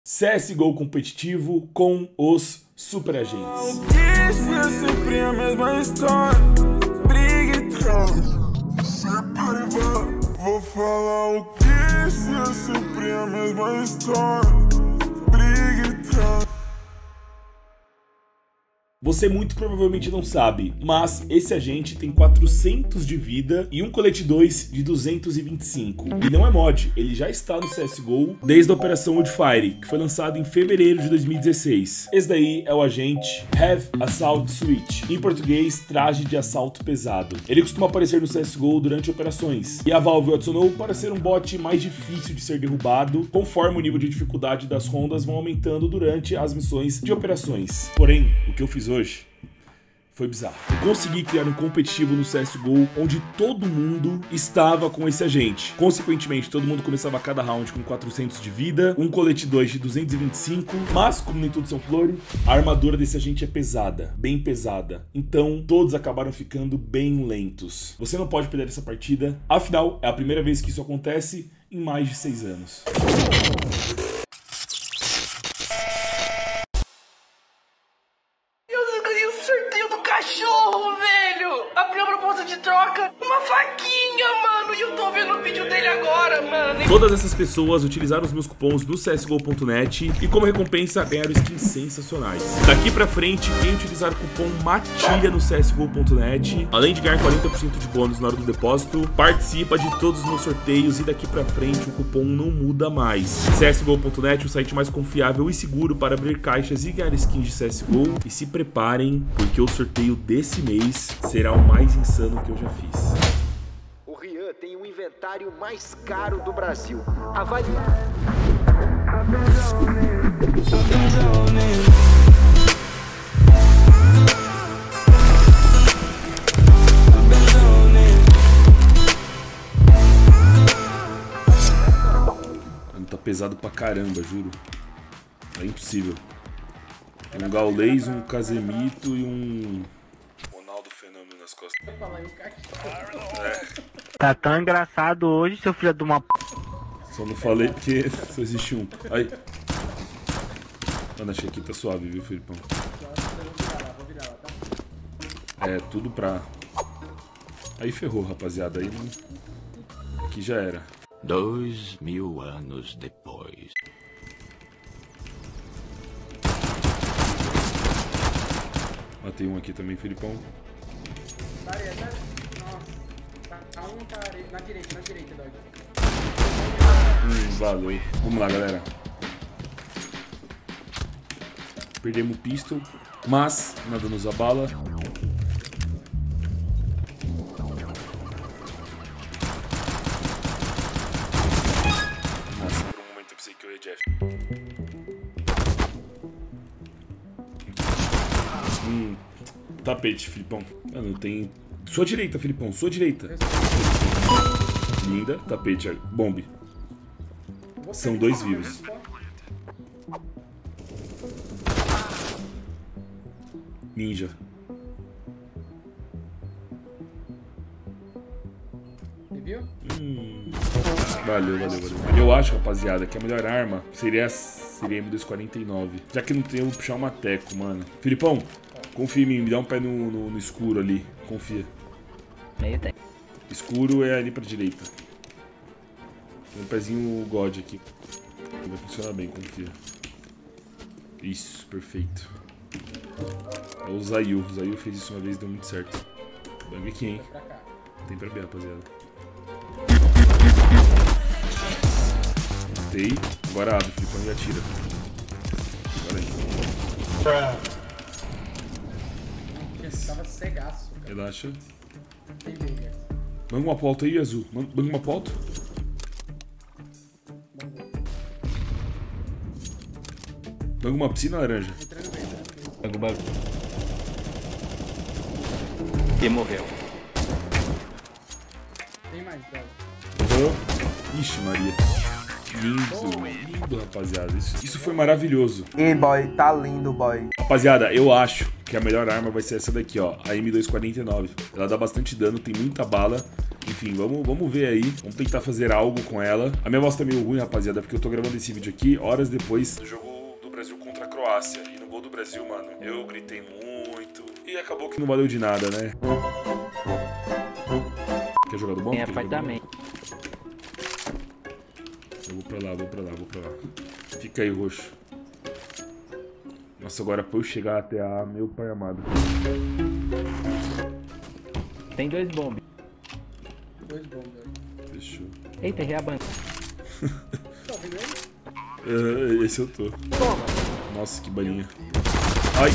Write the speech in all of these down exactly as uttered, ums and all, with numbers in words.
C S G O competitivo com os super agentes. Isso é sempre a mesma história. Briga e troca. Separa e vai. Vou falar o que isso é sempre a mesma história. Briga e troca. Você muito provavelmente não sabe, mas esse agente tem quatrocentos de vida e um colete dois de duzentos e vinte e cinco. E não é mod, ele já está no C S G O desde a Operação Woodfire, que foi lançado em fevereiro de dois mil e dezesseis. Esse daí é o agente Heavy Assault Switch, em português, traje de assalto pesado. Ele costuma aparecer no C S G O durante operações, e a Valve o adicionou para ser um bot mais difícil de ser derrubado, conforme o nível de dificuldade das rondas vão aumentando durante as missões de operações. Porém, o que eu fiz hoje foi bizarro. Eu consegui criar um competitivo no C S G O onde todo mundo estava com esse agente. Consequentemente, todo mundo começava cada round com quatrocentos de vida, um colete dois de duzentos e vinte e cinco, mas como nem tudo são flores, a armadura desse agente é pesada, bem pesada. Então, todos acabaram ficando bem lentos. Você não pode perder essa partida, afinal, é a primeira vez que isso acontece em mais de seis anos. Cachorro, velho! Abriu a proposta de troca, uma faquinha, mano! E eu tô vendo o vídeo dele agora, mano! Todas essas pessoas utilizaram os meus cupons do C S G O ponto net e como recompensa ganharam skins sensacionais. Daqui pra frente, quem utilizar o cupom MATILHA no C S G O ponto net, além de ganhar quarenta por cento de bônus na hora do depósito, participa de todos os meus sorteios e daqui pra frente o cupom não muda mais. C S G O ponto net, o site mais confiável e seguro para abrir caixas e ganhar skins de C S G O. E se preparem, porque o sorteio desse mês será o mais insano que eu já fiz. O Rian tem o inventário mais caro do Brasil. Avalie... Mano, tá pesado pra caramba, juro. É impossível. Tem um Gaules, um Casemito e um... Ronaldo Fenômeno nas costas. É. Tá tão engraçado hoje, seu filho de uma p... Só não falei porque só existe um. Aí. Mano, achei que tá suave, viu, Felipão? É, tudo pra... Aí ferrou, rapaziada. Aí não... Aqui já era. Dois mil anos depois. Matei um aqui também, Felipão. Tá um tá na direita, na direita, Dog. Hum, valeu. Vamos lá, galera. Perdemos o pistol, mas nada nos abala. Nossa, por um momento eu pensei que eu ia Jeff. Hum, tapete, Filipão. Mano, tem... Sua direita, Filipão, sua direita. Linda, tapete, bombe. São dois vivos. Ninja. Viu? Hum. Valeu, valeu, valeu. Eu acho, rapaziada, que a melhor arma seria, seria M dois quarenta e nove. Já que não tem, eu vou puxar uma teco, mano. Filipão, confia em mim, me dá um pé no, no, no escuro ali. Confia. Meio tem. Escuro é ali pra direita. Tem um pezinho God aqui. Vai funcionar bem, confia. Isso, perfeito. É o Zayu. O Zayu fez isso uma vez e deu muito certo. Bang aqui, hein? Tem pra B, rapaziada. Matei. Agora abre, Filipão, e atira. Agora aí. Tava cegaço. Relaxa. Tem briga. Manga uma pauta aí, Azul. Manga uma pauta. Manga uma piscina laranja. E morreu. Tem mais, Dog. Uhum. Ixi, Maria. Lindo, lindo, rapaziada. Isso, isso foi maravilhoso. Ei, boy, tá lindo, boy. Rapaziada, eu acho que a melhor arma vai ser essa daqui, ó. A M dois quarenta e nove. Ela dá bastante dano, tem muita bala. Enfim, vamos, vamos ver aí. Vamos tentar fazer algo com ela. A minha voz tá meio ruim, rapaziada, porque eu tô gravando esse vídeo aqui horas depois do jogo do Brasil contra a Croácia. E no gol do Brasil, mano, eu gritei muito. E acabou que não valeu de nada, né? Quer jogar do bom? É, pai também. Eu vou pra lá, vou pra lá, vou pra lá. Fica aí, roxo. Nossa, agora pra eu chegar até a... Meu pai amado. Tem dois bombes. Dois bombas. Fechou. Eita, errei a banca. Tá vendo ele? Uh, esse eu tô. Toma. Nossa, que balinha. Ai.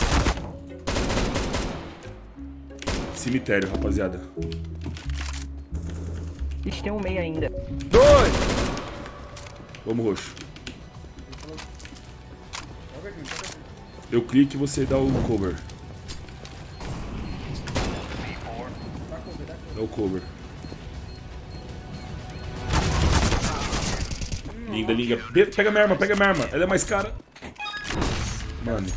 Cemitério, rapaziada. Ixi, tem um meio ainda. Dois! Vamos, roxo. Eu clico e você dá o cover. Dá o cover. Linda, linda. Pega minha arma, pega minha arma. Ela é mais cara. Mano.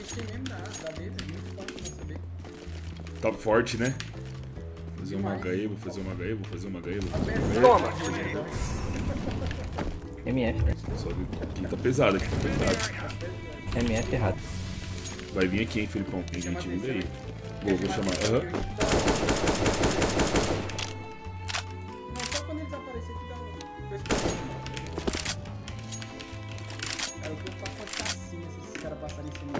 Tá forte, né? Vou fazer uma H E, vou fazer uma H E, vou fazer uma H E, vou fazer uma H E. Toma! M F. Só que aqui tá pesado, aqui tá pesado. M F errado. Vai vir aqui, hein, Felipão. Tem gente vindo aí. Vou, vou chamar. Aham. Uhum. Não, só quando eles aparecerem aqui dá um... Cara, o que eu faço é assim, se esses caras passarem em cima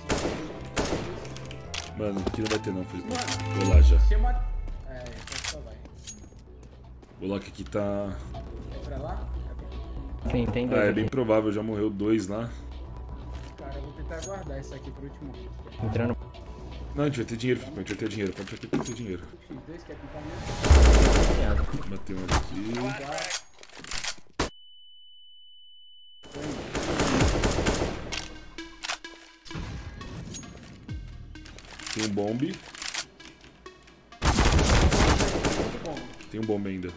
aqui... Mano, aqui não vai ter não, Felipão. Vou lá já. Chama... É, então só vai. Vou lá que aqui tá... É pra lá? Sim, tem dois. Ah, é aqui. bem provável, já morreu dois lá. Cara, eu vou tentar guardar isso aqui pro último. Entrando. Não, a gente vai ter dinheiro, Felipão, a gente vai ter dinheiro, pode ter, ter dinheiro. X dois quer pintar mesmo? Bateu um aqui. Tem um bombe. Tem um bombe ainda.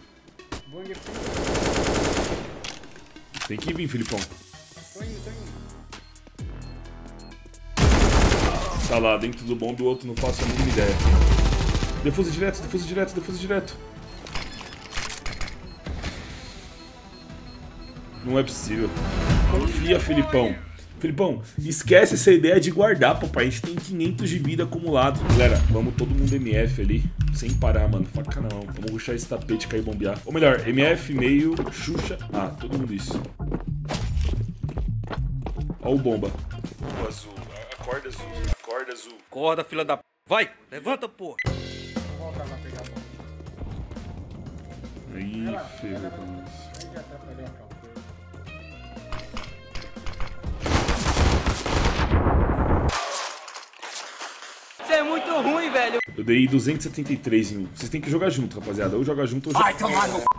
Tem que vir, Felipão. Tô indo, tô indo. Tá lá, dentro do bombe, o outro não faço a mínima ideia. Defusa direto, defusa direto, defusa direto. Não é possível. Confia, Felipão. Felipão, esquece essa ideia de guardar, papai. A gente tem quinhentos de vida acumulado. Galera, vamos todo mundo M F ali. Sem parar, mano. Faca na mão. Vamos rushar esse tapete e cair bombear. Ou melhor, M F, meio, Xuxa. Ah, todo mundo isso. Ó o bomba. O azul. A corda azul. A corda azul. Acorda, fila da p... Vai, levanta, porra. Vou voltar lá pegar a bola. Aí, ferrou pra nós. Aí já tá pra pegar a calma. Isso é muito ruim, velho. Eu dei duzentos e setenta e três em um. Vocês têm que jogar junto, rapaziada. Ou joga junto ou joga... Vai tomar no...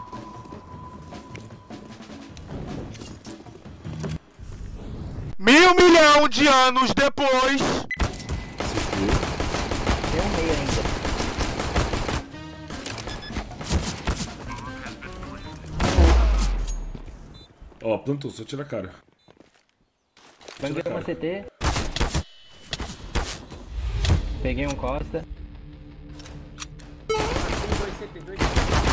Mil milhão de anos depois. Tem um meio ainda. Ó, plantou, só tira a cara. Banguei uma C T. Peguei um Costa. dois C T, dois C T.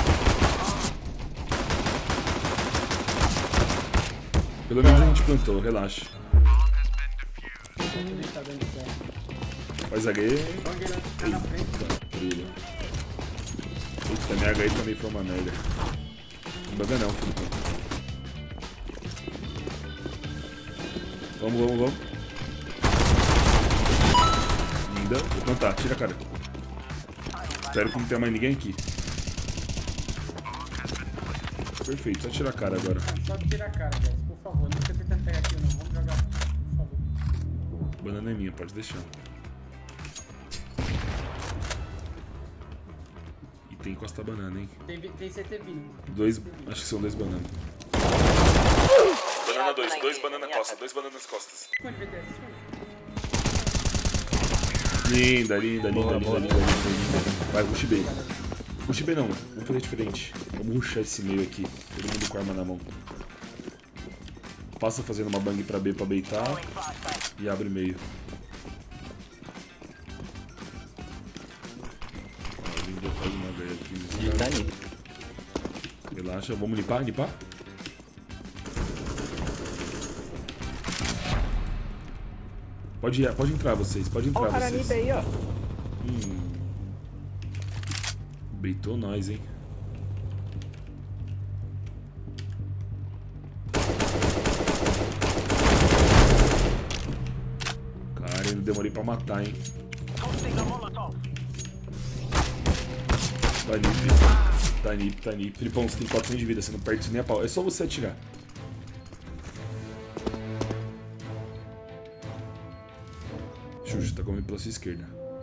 Pelo menos a gente plantou, relaxa. Tá dando certo. Faz H E. Tá na frente. Eita, brilha. Eita, minha H E também foi uma merda. Não banga não, Felipão. Vamos, vamos, vamos. Linda. Vou plantar, tira a cara. Espero que não tenha mais ninguém aqui. Perfeito, só tira a cara agora. Só tira a cara, guys, por favor. Não fica tentando pegar aqui, não. Vamos jogar, por favor. Banana é minha, pode deixar. E tem Costa Banana, hein? Tem, tem C T vindo. Dois, acho que são dois bananas. Banana dois, dois banana costa, dois bananas costas. Onde vai ter essa? Linda, linda, linda, linda, linda, linda, linda. Vai, rush B. Rush B não, vamos fazer diferente. Vamos rushar esse meio aqui. Todo mundo com a arma na mão. Passa fazendo uma bang pra B pra beitar. E abre meio. Ó, linda faz uma velha aqui. Tá nisso. Relaxa, vamos limpar, limpar. Pode ir, pode entrar vocês, pode entrar Ó o cara vocês. aí, ó. Hum. Beitou nós, hein? Cara, eu demorei pra matar, hein? Tá nip, tá nip, tá nip. Filipão, você tem quatrocentos de vida, você não perde isso nem a pau. É só você atirar. Xuxa, tá comendo pela sua esquerda.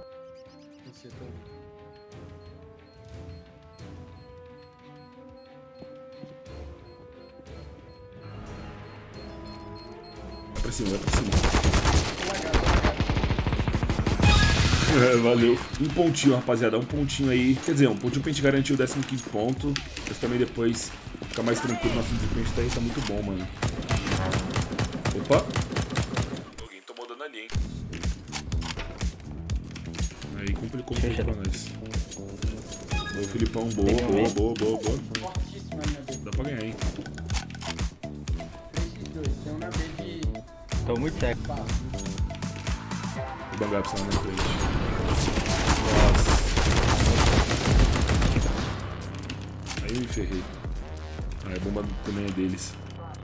Vai pra cima, vai pra cima. É, valeu. Um pontinho, rapaziada. Um pontinho aí. Quer dizer, um pontinho pra gente garantir o décimo quinto ponto. Mas também depois ficar mais tranquilo. Nosso desempenho tá aí, tá muito bom, mano. Opa. Alguém tomou dano ali, hein? Aí complicou um pouco pra nós. Boa, Filipão. Boa, boa, boa, boa, boa. Dá pra ganhar, hein? Tem um na B de... Tô muito cego. Vou bangar pra você na frente. Nossa. Aí eu me ferrei. Ah, a bomba também é deles.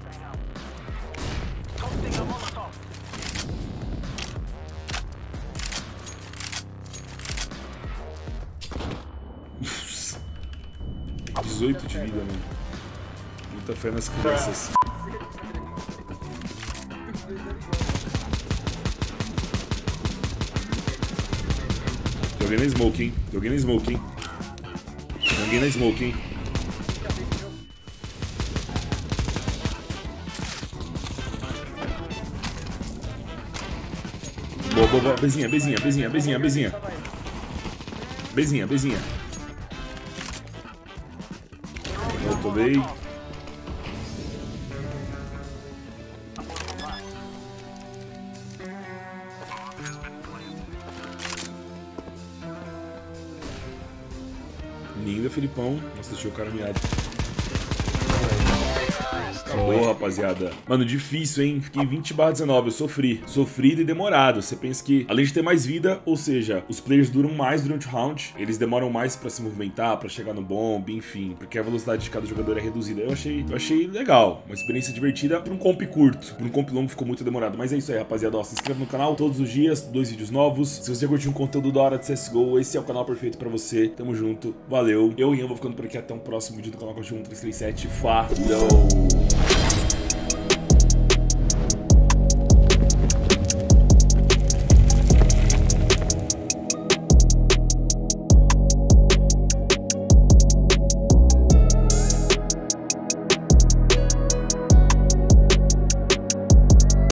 dezoito de vida, mano. Muita fé nas crianças. Joguei na smoke, hein? Joguei na smoke, hein? Joguei na smoke, hein? Boa, boa, boa. Bezinha, bezinha, bezinha, bezinha, bezinha. Bezinha, bezinha. Eu tomei. Linda, Filipão. Nossa, deixou o cara miado. Acabou, rapaziada. Mano, difícil, hein? Fiquei vinte barra dezenove, eu sofri. Sofrido e demorado. Você pensa que, além de ter mais vida, ou seja, os players duram mais durante o round, eles demoram mais pra se movimentar, pra chegar no bomb, enfim, porque a velocidade de cada jogador é reduzida. Eu achei, eu achei legal. Uma experiência divertida pra um comp curto. Pra um comp longo ficou muito demorado. Mas é isso aí, rapaziada. Ó, se inscreva no canal todos os dias, dois vídeos novos. Se você curtiu um conteúdo da hora de C S G O, esse é o canal perfeito pra você. Tamo junto. Valeu. Eu e Ian vou ficando por aqui. Até um próximo vídeo do canal Cachorro um três três sete. Falou!